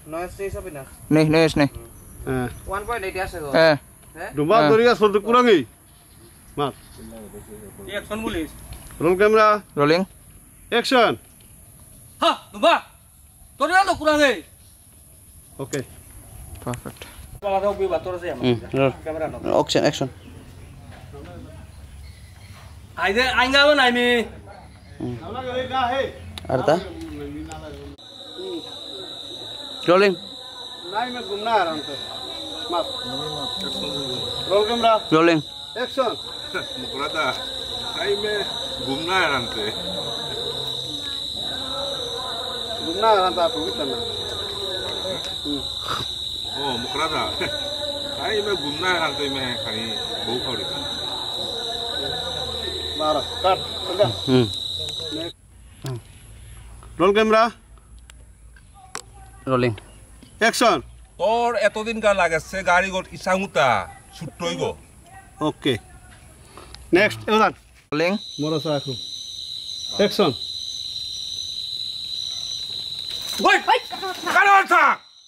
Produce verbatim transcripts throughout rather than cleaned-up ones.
Noise ni siapa nak? Nih, noise nih. Eh. one point eight ya sego. Eh. Dumba doriga sordu kurangi. Mat. Action police. Roll camera. Rolling. Action. Ha, dumba. Torian lo kurang eh. Okay. Perfect. Kalau ada ubi batur saya mah. Kamera no. Action, action. Aide ainga mana ini? Nama kali kah he? Arta? Rolling. Naik में घूमना है आराम से। mat. Roll camera. Rolling. Action. मुकरदा आई में घूमना है आराम से घूमना है आराम से आप भी करना ओ मुकरदा आई में घूमना है आराम से मैं खाली बहुत खड़ी बारह कट लगा Hmm. Roll camera. Rolling. Action. তোর এতদিন গা লাগাছে গাড়ি গোট ইসাঙ্গুতা ছুট্টই গো Okay. Next, Evan. Rolling. Moro sa aku. Action. ওই কারো থা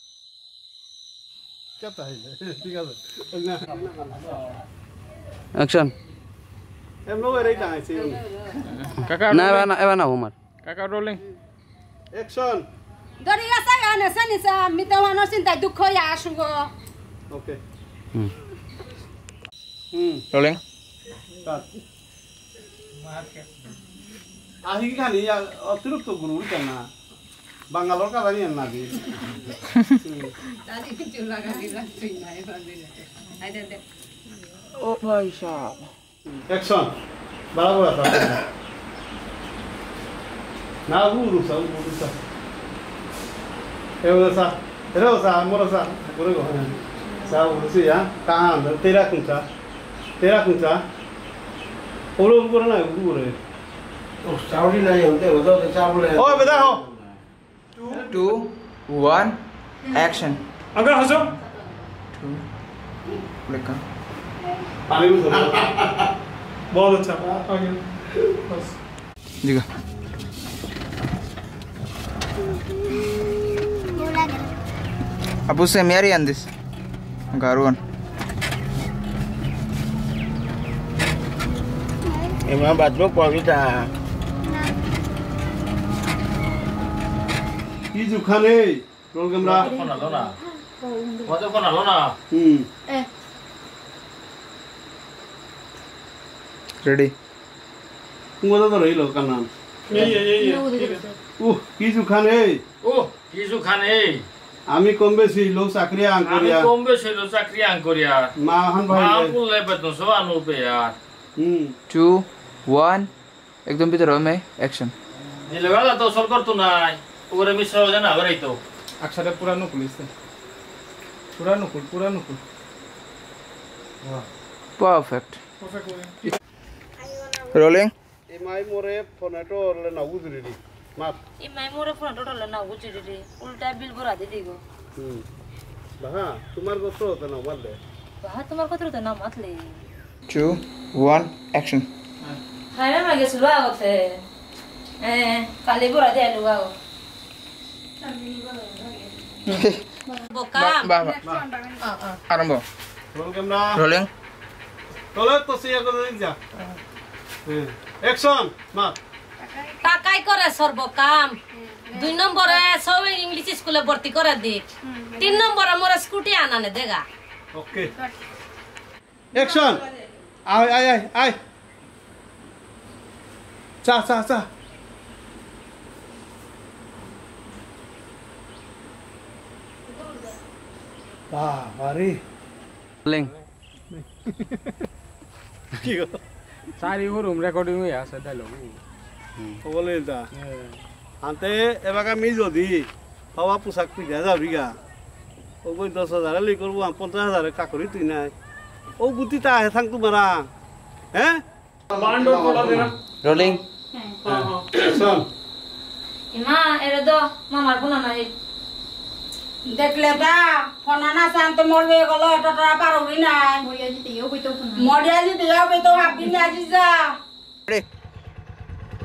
Kata hai. ঠিক আছে। না। Action. Em lo এরাই টাঙাইছে। Kakak. Na ewan ewan na Umar. Kakak rolling. Action. Doriga saya ana sani sa mitawano sinta dukho ya asugo. Okay. Hmm. Hmm. Rolling. Cut. Ahi ki khani ya অতিরিক্ত গুরু কেনা বাঙালোর কথা নিয়েন না দি Tadi kecil lagi bilang sini ayo balik. Ada deh. Oh my god. Action. Bala bala ta. Na guru sa guru sa. Ewa sa. Ero sa moro sa. Guru go. Sa guru si ya. Kahan tera kuncha. Tera kuncha. Oro guru na guru re. Oh, Saudi na yun, te, udah te Saudi. Oh, beda ho. Two, one, action. Angkat hasam. Two. Click on. पानी में थोड़ा बहुत अच्छा आगे बस Juga. Abu se mari andis. Garuan. Emang baju kau kita. ये जो खाने roll camera Kau nak lona? Kau tu kau nak lona? हम्म Eh, Ready. वो तो रही लो का नाम Ye ye ye ye. उह ये जो खाने Oh, kisu kan eh. आमी कम बेसी लोग Sakariya Kami आंकोरिया kombe selo sakri angkoria. माहन भाई Mampu lebat tu so anu pe ya. हम्म Two, one. एकदम भीतर हो मैं action. Ni lewat tu sol kor tu nai. Ure misal jana berai tu. Aksara pura nukul iste. Pura nukul, pura nukul. Perfect. Rolling. ये माई मोरे फोनेटो ले ना उधरी दी माप imai mure phone total na uchi didi. Ulta bill bora didi go. हम्म बहा तुम्हारे को तो होता ना मत ले Bah tumar ko tro na matle. Two, one, action. Hai me mage sulwa gote. Eh, kali bora de luwa go. Boka. Ba ba. Arambo. Roll camera Rolling. चलो तो सही कर दे जा एक्शन माप কাকাই করে সর্ব কাম দুই নম্বরে সব ইংলিশ স্কুলে ভর্তি করে দিক তিন নম্বরে মোর স্কুটি আনানে দেগা ओके एक्शन आय आय आय आय चा चा चा वाह भारी Rolling. की गो Sari hurum recording ya sa dialogue. बोले ता आंते एबाका मी जदी हवा पोशाक पिजा जाबिगा ओ कोई दस हजार ले करबो आ पचास हजार का करी तुई ना ओ बुती ता है थांग तुमारा हैं बांडो कोला देना Rolling. एक्शन ইমা এরে দো মামার ফোন নাই দেখলে বা ফোন না শান্ত মরবে গলো টটরা পারবি না মরিয়া জিতে ইও কইতো ফোন মরিয়া জিতে ইও কইতো হাবি না জিজা Ready.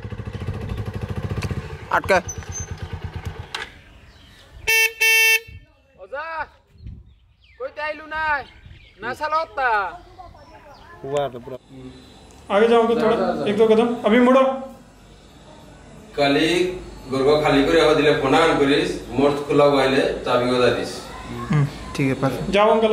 Atka. নাই ना सालोता हुआ तो पूरा आगे जाओगे थोड़ा एक दो कदम अभी मुड़ो काली गुरगो खाली करे हो दिले फोन ऑन करिस मोर्च खुला वाले चाबी को दिस ठीक है पर जाओ अंकल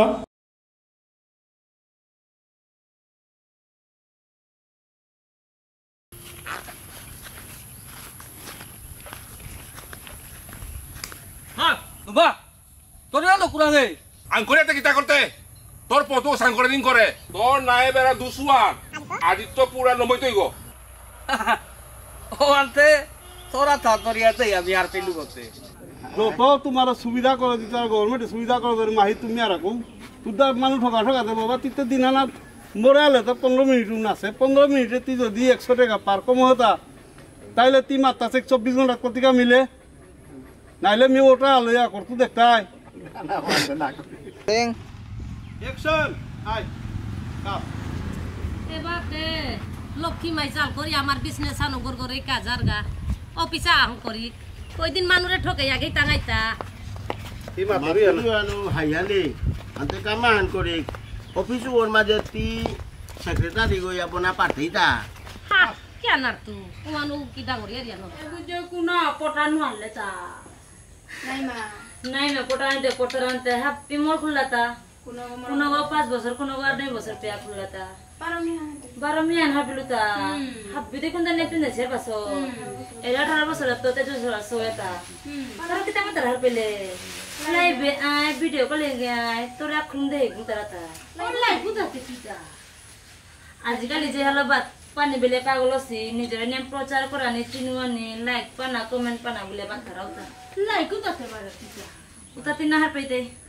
হ্যাঁ বাবা তোর না তো কুরা রে আঙ্কুরে তে কিতা করতে তোর পতো সাঙ্করে দিন করে তোর নাই বেড়া দুসুয়ান আদিত্য পুরা নমই তৈগ ও আনতে তোরা তাড়াতাড়ি আমি আর পেলু করতে যত তোমার সুবিধা করে দিতে গভর্নমেন্ট সুবিধা করে দেবে মাহি তুমি আর রাখো তুই মানুষ ঠকা ঠকা দেবো বাবা তিতে দিন আনা মরে আলে তো পনেরো মিনিট নাচে পনেরো মিনিটে তুই যদি একশো টাকা পার কম হতা তাইলে তুই মাত্রা চেক চব্বিশ ঘন্টা কতিকা মিলে নাইলে মি ওটা আলোয়া করতু দেখতাই অ্যাকশন আই কাপ এবারে লক্ষ্মী মাই চাল করি আমার বিজনেস আনুগর করে কাজার গা অফিসে আহ করি কয়দিন মানুরে ঠকে আগে টাঙাইতা ইমা ধরি আনো হাইয়ালি আনতে কামান করে অফিস ওর মাঝে তি সেক্রেটারি গই আপনা পাঠাইতা হা কেন আর তু ওয়ানো কি ডাঙরি আর জানো বুঝে কুনা পটান হলে তা নাই মা নাই মা পটান দে পটানতে হ্যাপি মোর খুললাতা কুনা কুনা পাঁচ বছর কুনা আড়াই বছর পেয়া খুললাতা বারো মিয়ান হাবিলুতা হাবি দেখুন তার নেক্সট নেছে পাসো এরা আঠারো বছর তো তেজ সোয়েতা তারা কিতা মত হার পেলে লাইভে আই ভিডিও কলে গায় তোরা খুন দে তারা তা লাইভ বুঝাতে কিতা আজিকালি যে হলো বাত পানি বেলে পাগল আছে নিজের নাম প্রচার করা নি চিনুয়ানি লাইক পানা কমেন্ট পানা বলে বাত ধরাওতা লাইক উতাতে পারে কিতা উতাতে না হার পেতে